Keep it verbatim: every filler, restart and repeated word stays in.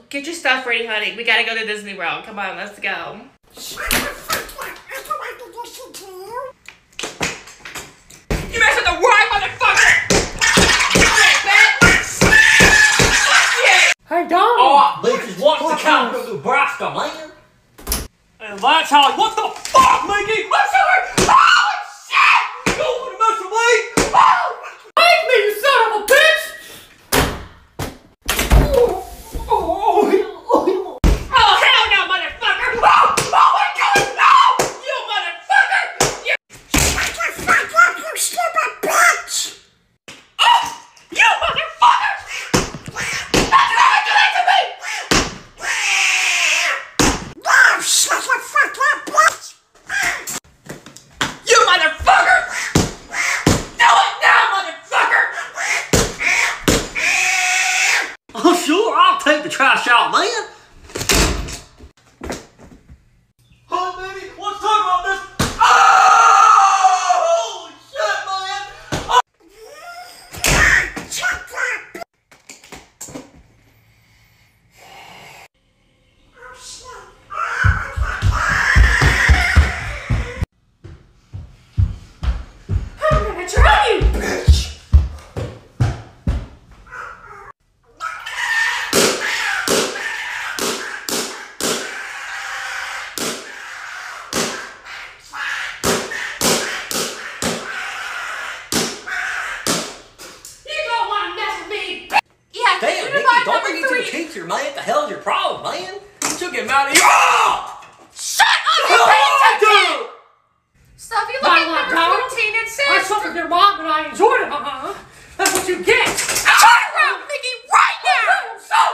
Get your stuff ready, honey. We gotta go to Disney World. Come on, let's go. You messed with the right motherfucker! Hey, Donald! Alright, bitches, watch the count of Nebraska, man. And that's how. What the fuck, Mickey? I'm sorry! Oh, shit! You don't want to mess with me! Oh! Take me, you son of a bitch! Oh, oh, oh. Oh, hell no, motherfucker! Oh, oh my God, no! You motherfucker! You shut the fuck up, you stupid bitch! Oh, you motherfucker! That's what you did to me! Oh, shut the fuck up, bitch! You motherfucker! Do it now, motherfucker! Oh, sure, I'll take the trash out, man. Huh, baby? Let's talk about this. Oh! Holy shit, man! Oh. I'm gonna try you, bitch! You don't want to mess with me, bitch! Yeah, Damn, you're Mickey, my don't number bring it to three. the teacher, man. What the hell's your problem, man? You took him out of here. Oh! Shut up and pay attention! Stuff, you look Why, at what, number Donald? fourteen, it I says... slept with your mom and I enjoyed it, uh-huh. That's what you get! Turn around, Mickey, right now! I'm sorry!